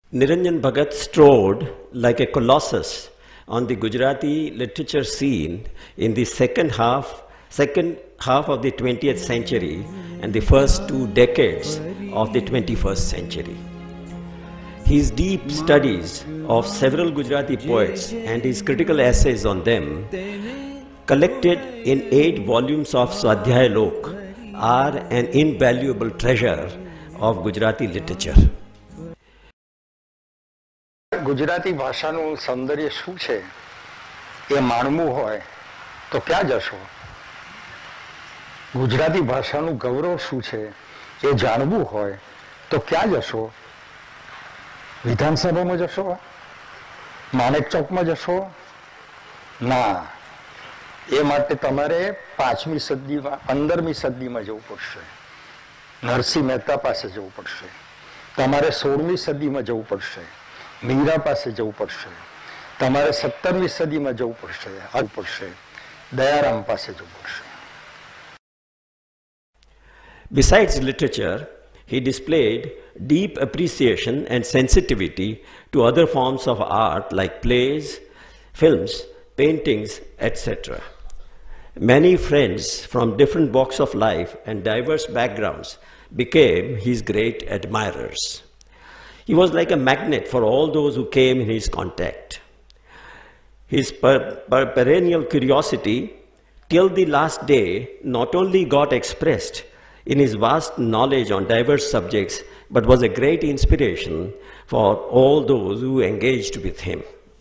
Niranjan Bhagat strode like a colossus on the Gujarati literature scene in the second half of the 20th century and the first 2 decades of the 21st century. His deep studies of several Gujarati poets and his critical essays on them, collected in 8 volumes of Swadhyay Lok, are an invaluable treasure of Gujarati literature. Gujarati ભાષાનું સૌંદર્ય શું છે એ માણવું હોય તો ક્યાં જશો? ગુજરાતી ભાષાનું ગૌરવ શું છે એ જાણવું હોય તો ક્યાં જશો? વિધાનસભામાં જશો? માણેક ચોકમાં જશો? ના, એ માટે તમારે 5મી સદીમાં 15મી સદીમાં જવું પડશે. નરસિંહ મહેતા પાસે જવું પડશે. તમારે 16મી સદીમાં જવું પડશે. મીરા પાસે જવું પડશે. તમારે 17મી સદીમાં જવું પડશે. દયારામ પાસે જવું પડશે. Besides literature, he displayed deep appreciation and sensitivity to other forms of art like plays, films, paintings, etc. Many friends from different walks of life and diverse backgrounds became his great admirers. He was like a magnet for all those who came in his contact. His perennial curiosity till the last day not only got expressed in his vast knowledge on diverse subjects, but was a great inspiration for all those who engaged with him.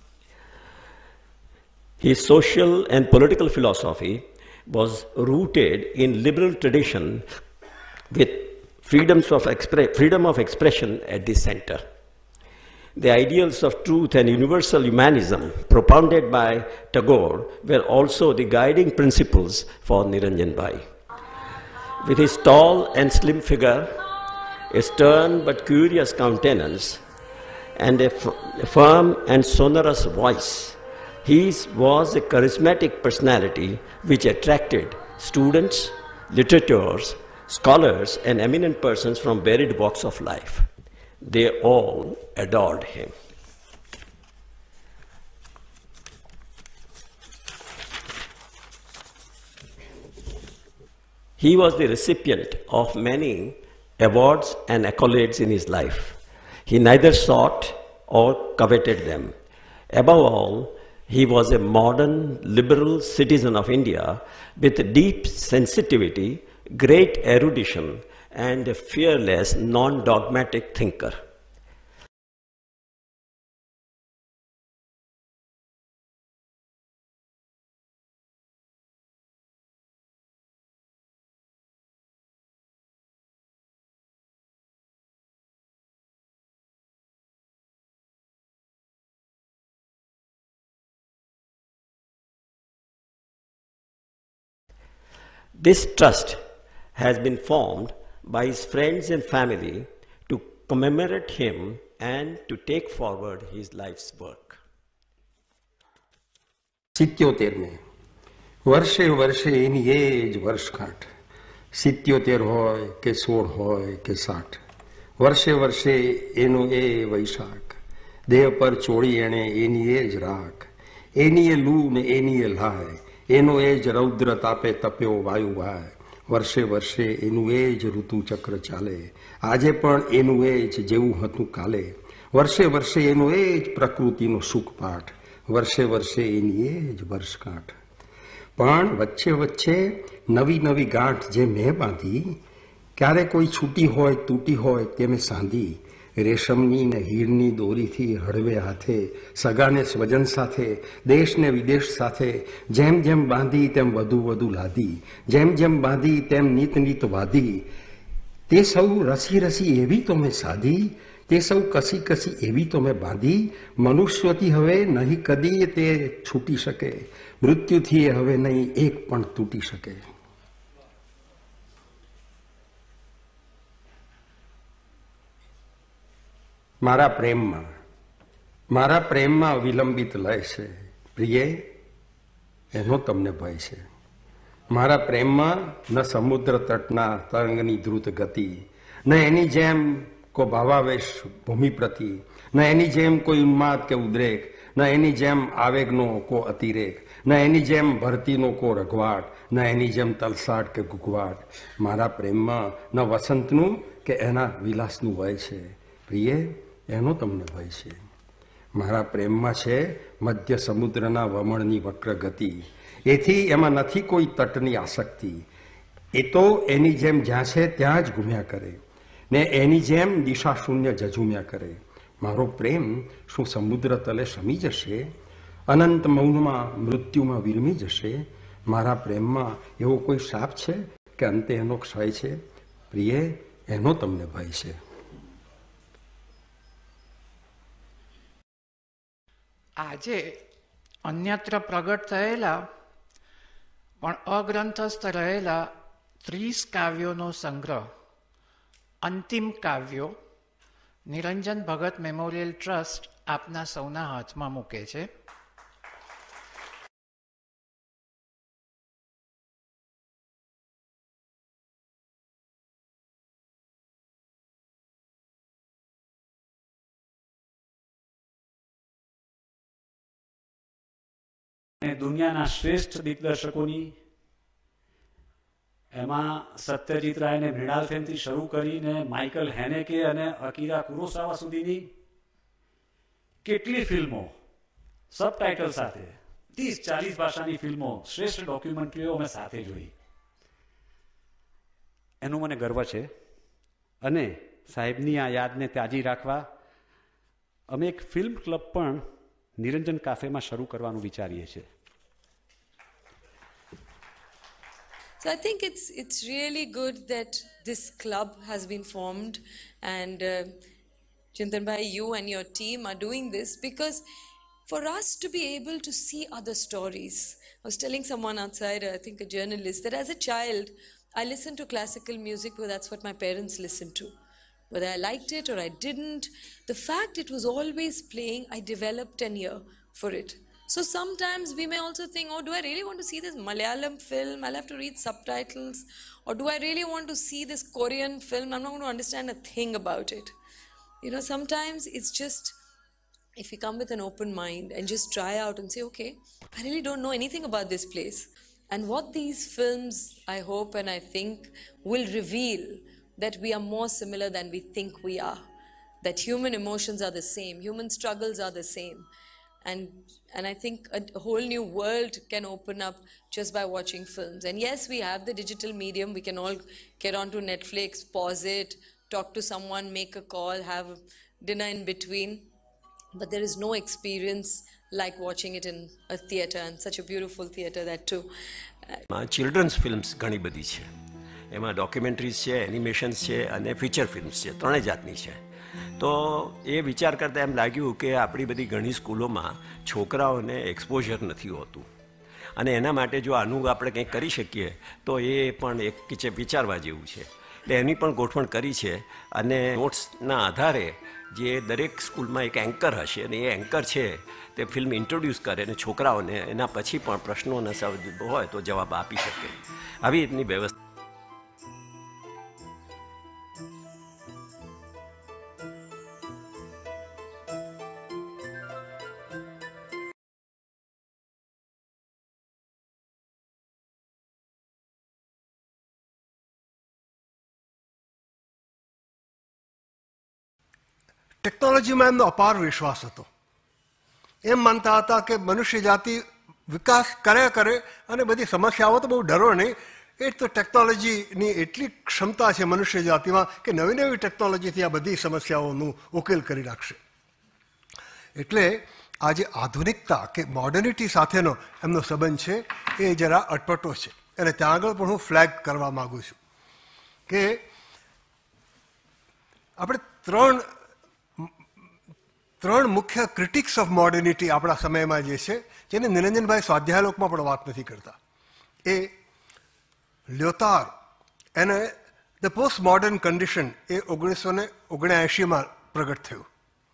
His social and political philosophy was rooted in liberal tradition with freedom of expression at the center. The ideals of truth and universal humanism propounded by Tagore were also the guiding principles for Niranjan Bhai. With his tall and slim figure, a stern but curious countenance, and a firm and sonorous voice, his was a charismatic personality which attracted students, literateurs, scholars, and eminent persons from varied walks of life. They all adored him. He was the recipient of many awards and accolades in his life. He neither sought or coveted them. Above all, he was a modern, liberal citizen of India with deep sensitivity, great erudition, and a fearless, non-dogmatic thinker. This trust has been formed by his friends and family to commemorate him and to take forward his life's work. 77 વર્ષે વર્ષે એની એ જ વર્ષગાંઠ 77 હોય કે 16 હોય કે 60 વર્ષે વર્ષે એનો એ વૈશાખ દેહ પર ચોળી એણે એની એ જ રાખ એની એ લૂ ને એની એ લાય એનો એ જ રૌદ્ર તાપે તપ્યો વાયુભાઈ વર્ષે વર્ષે એનું એ જ ઋતુચક્ર ચાલે આજે પણ એનું એ જ જેવું હતું કાલે વર્ષે વર્ષે એનો એ જ પ્રકૃતિનો સુખપાઠ વર્ષે વર્ષે એની એ જ વર્ષગાંઠ પણ વચ્ચે વચ્ચે નવી નવી ગાંઠ જે મેં બાંધી ક્યારે કોઈ છૂટી હોય તૂટી હોય તે મેં સાંધી રેશમની ને હીરની દોરીથી હળવે હાથે સગાને સ્વજન સાથે દેશ ને વિદેશ સાથે જેમ જેમ બાંધી તેમ વધુ વધુ લાદી જેમ જેમ બાંધી તેમ નીત નીત વાદી તે સૌ રસી રસી એવી તો મેં સાધી તે સૌ કસી કસી એવી તો મેં બાંધી મનુષ્યથી હવે નહીં કદી તે છૂટી શકે મૃત્યુથી હવે નહીં એક પણ તૂટી શકે. મારા પ્રેમમાં વિલંબિત લય છે પ્રિય એનો તમને ભય છે મારા પ્રેમમાં ન સમુદ્ર તટના તરંગની દ્રુત ગતિ ન એની જેમ કો ભાવાવેશ ભૂમિ પ્રતિ ન એની જેમ કોઈ ઉન્માદ કે ઉદ્રેક, ન એની જેમ આવેગનો કો અતિરેક, ન એની જેમ ભરતીનો કો રઘવાટ, ન એની જેમ તલસાટ કે ગુગવાટ. મારા પ્રેમમાં ન વસંતનું કે એના વિલાસનું વય છે, પ્રિય એનો તમને ભય છે. મારા પ્રેમમાં છે મધ્ય સમુદ્રના વમણની વક્ર ગતિ, એથી એમાં નથી કોઈ તટની આસક્તિ. એ તો એની જેમ જ્યાં છે ત્યાં જ ઘૂમ્યા કરે ને એની જેમ દિશા શૂન્ય જજુમ્યા કરે. મારો પ્રેમ શું સમુદ્ર તલે શમી જશે, અનંત મૌનમાં મૃત્યુમાં વિરમી જશે? મારા પ્રેમમાં એવો કોઈ શાપ છે કે અંતે એનો ક્ષય છે, પ્રિય એનો તમને ભય છે. આજે અન્યત્ર પ્રગટ થયેલા પણ અગ્રંથસ્થ રહેલા 30 કાવ્યોનો સંગ્રહ અંતિમ કાવ્યો નિરંજન ભગત મેમોરિયલ ટ્રસ્ટ આપના સૌના હાથમાં મૂકે છે. દુનિયાના શ્રેષ્ઠ દિગ્દર્શકોની, એમાં સત્યજીત રાય અને મૃણાલ સેનથી શરૂ કરીને માઇકલ હેનેકે અને અકીરા કુરોસાવા સુધીની કેટલી ફિલ્મો સબટાઇટલ સાથે, 30-40 ભાષાની ફિલ્મો, શ્રેષ્ઠ ડોક્યુમેન્ટરીઓ અમે સાથે જોઈ. એનું મને ગર્વ છે. અને સાહેબની આ યાદને તાજી રાખવા અમે એક ફિલ્મ ક્લબ પણ નિરંજન કાફેમાં શરૂ કરવાનું વિચારીએ છીએ. So I think it's really good that this club has been formed, and Chintan bhai, you and your team are doing this because for us to be able to see other stories. I was telling someone outside, I think a journalist, that as a child I listened to classical music because that's what my parents listened to. Whether I liked it or I didn't, the fact it was always playing, I developed an ear for it. So sometimes we may also think, oh, do I really want to see this Malayalam film? I'll have to read subtitles. Or do I really want to see this Korean film? I'm not going to understand a thing about it. You know, sometimes it's just, if you come with an open mind and just try out and say, okay, I really don't know anything about this place. And what these films, I hope and I think, will reveal that we are more similar than we think we are. That human emotions are the same, human struggles are the same. And I think a whole new world can open up just by watching films. And yes, we have the digital medium. We can all get onto Netflix, pause it, talk to someone, make a call, have dinner in between. But there is no experience like watching it in a theatre, and such a beautiful theatre that too. Children's films ઘણી બધી છે. એમાં documentaries છે, animations છે અને feature films છે, ત્રણેય જાતની છે. તો એ વિચાર કરતાં એમ લાગ્યું કે આપણી બધી ઘણી સ્કૂલોમાં છોકરાઓને એક્સપોઝર નથી હોતું, અને એના માટે જો આનું આપણે કંઈક કરી શકીએ તો એ પણ એક વિચારવા જેવું છે. એટલે એની પણ ગોઠવણ કરી છે. અને નોટ્સના આધારે જે દરેક સ્કૂલમાં એક એન્કર હશે, અને એ એન્કર છે તે ફિલ્મ ઇન્ટ્રોડ્યુસ કરે અને છોકરાઓને એના પછી પણ પ્રશ્નોના હોય તો જવાબ આપી શકે, આવી રીતની વ્યવસ્થા. ટેકનોલોજીમાં એમનો અપાર વિશ્વાસ હતો. એમ માનતા હતા કે મનુષ્ય જાતિ વિકાસ કર્યા કરે અને બધી સમસ્યાઓ તો બહુ ડરો નહીં, એ તો ટેકનોલોજીની એટલી ક્ષમતા છે મનુષ્ય જાતિમાં કે નવી નવી ટેકનોલોજીથી આ બધી સમસ્યાઓનું ઉકેલ કરી નાખશે. એટલે આજે આધુનિકતા કે મોડર્નિટી સાથેનો એમનો સંબંધ છે એ જરા અટપટો છે. અને ત્યાં આગળ પણ હું ફ્લેગ કરવા માગું છું કે આપણે ત્રણ મુખ્ય ક્રિટિક્સ ઓફ મોડર્નિટી આપણા સમયમાં જે છે, જેને નિરંજનભાઈ સ્વાધ્યાયલોકમાં પણ વાત નથી કરતા, એ લ્યોતાર એને ધ પોસ્ટ મોડર્ન કન્ડિશન એ 1979માં પ્રગટ થયું.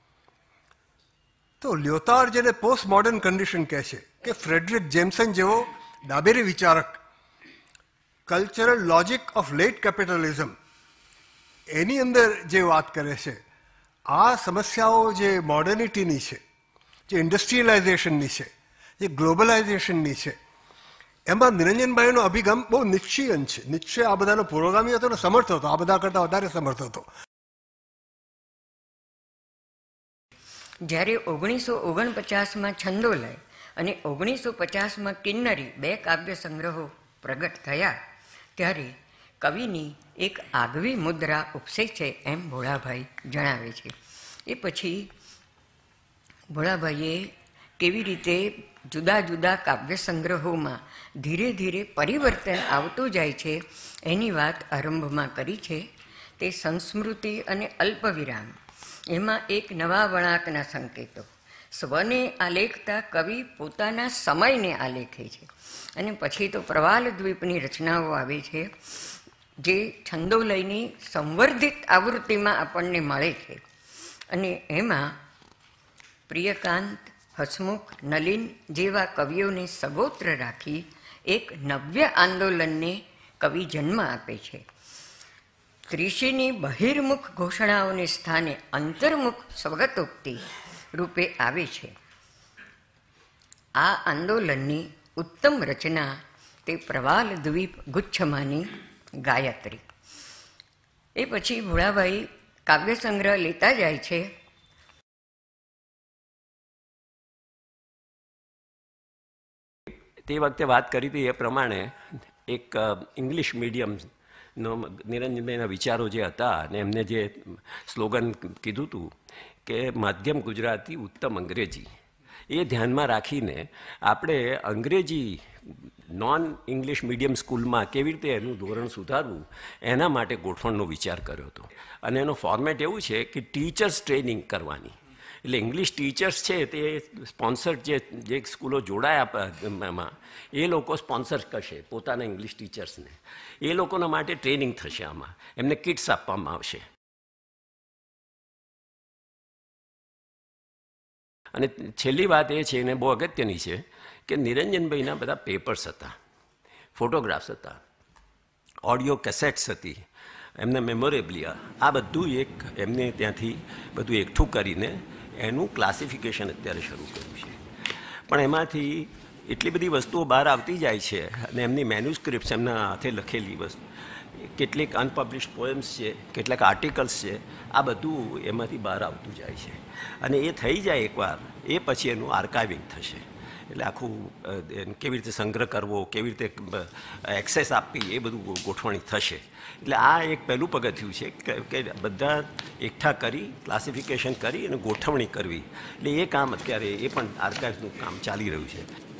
તો લ્યોતાર જેને પોસ્ટ મોડર્ન કન્ડિશન કહે છે, કે ફ્રેડરિક જેમ્સન જેવો ડાબેરી વિચારક cultural logic of late capitalism એની અંદર જે વાત કરે છે, આ સમસ્યાઓ જે મોડર્નિટીની છે, જે ઇન્ડસ્ટ્રીયલાઇઝેશનની છે, જે ગ્લોબલાઇઝેશનની છે, એમાં નિરંજનભાઈનો અભિગમ બહુ નિશ્ચયન છે. નિશ્ચય આ બધાનો પુરોગામી હતો ને સમર્થ હતો, આ બધા કરતાં વધારે સમર્થ હતો. જ્યારે 1949માં છંદોલય અને 1950માં કિન્નરી 2 કાવ્ય સંગ્રહો પ્રગટ થયા ત્યારે કવિની એક આગવી મુદ્રા ઉપસે છે એમ ભોળાભાઈ જણાવે છે. એ પછી ભોળાભાઈએ કેવી રીતે જુદા જુદા કાવ્ય સંગ્રહોમાં ધીરે ધીરે પરિવર્તન આવતું જાય છે એની વાત આરંભમાં કરી છે. તે સંસ્મૃતિ અને અલ્પવિરામ, એમાં એક નવા વળાંકના સંકેતો, સ્વને આલેખતા કવિ પોતાના સમયને આલેખે છે. અને પછી તો પ્રવાલ દ્વીપની રચનાઓ આવે છે જે છંદોલયની સંવર્ધિત આવૃત્તિમાં આપણને મળે છે. અને એમાં પ્રિયકાંત, હસમુખ, નલિન જેવા કવિઓને સગોત્ર રાખી એક નવ્ય આંદોલનને કવિ જન્મ આપે છે. ત્રિશીની બહિર્મુખ ઘોષણાઓને સ્થાને અંતર્મુખ સ્વગતોક્તિ રૂપે આવે છે. આ આંદોલનની ઉત્તમ રચના તે પ્રવાલ દ્વીપ ગુચ્છમાંની ગાયત્રી. એ પછી ભોળાભાઈ કાવ્ય સંગ્રહ લેતા જાય છે. તે વખતે વાત કરી હતી એ પ્રમાણે એક ઇંગ્લિશ મીડિયમનો નિરંજનભાઈના વિચારો જે હતા અને એમને જે સ્લોગન કીધું હતું કે માધ્યમ ગુજરાતી ઉત્તમ અંગ્રેજી, એ ધ્યાનમાં રાખીને આપણે અંગ્રેજી નોન ઇંગ્લિશ મીડિયમ સ્કૂલમાં કેવી રીતે એનું ધોરણ સુધારવું એના માટે ગોઠવણનો વિચાર કર્યો હતો. અને એનો ફોર્મેટ એવું છે કે ટીચર્સ ટ્રેનિંગ કરવાની. એટલે ઇંગ્લિશ ટીચર્સ છે તે સ્પોન્સર જે સ્કૂલો જોડાયા એમાં એ લોકો સ્પોન્સર કરશે પોતાના ઇંગ્લિશ ટીચર્સને. એ લોકોના માટે ટ્રેનિંગ થશે, આમાં એમને કિટ્સ આપવામાં આવશે. અને છેલ્લી વાત એ છે, અને બહુ અગત્યની છે, કે નિરંજનભાઈના બધા પેપર્સ હતા, ફોટોગ્રાફ્સ હતા, ઓડિયો કેસેટ્સ હતી, એમના મેમોરેબલિયા, આ બધું એક એમને ત્યાંથી બધું એકઠું કરીને એનું ક્લાસિફિકેશન અત્યારે શરૂ કર્યું છે. પણ એમાંથી એટલી બધી વસ્તુઓ બહાર આવતી જાય છે અને એમની મેન્યુસ્ક્રિપ્ટ્સ એમના હાથે લખેલી વસ્તુ, કેટલીક અનપબ્લિશ્ડ પોએમ્સ છે, કેટલાક આર્ટિકલ્સ છે, આ બધું એમાંથી બહાર આવતું જાય છે. અને એ થઈ જાય એકવાર, એ પછી એનું આર્કાઇવિંગ થશે. એટલે આખું કેવી રીતે સંગ્રહ કરવો, કેવી રીતે એક્સેસ આપવી, એ બધું ગોઠવણી થશે. એટલે આ એક પહેલું પગથિયું છે કે બધા એકઠા કરી, ક્લાસિફિકેશન કરી અને ગોઠવણી કરવી. એટલે એ કામ અત્યારે એ પણ આર્કાઇવ્સનું કામ ચાલી રહ્યું છે.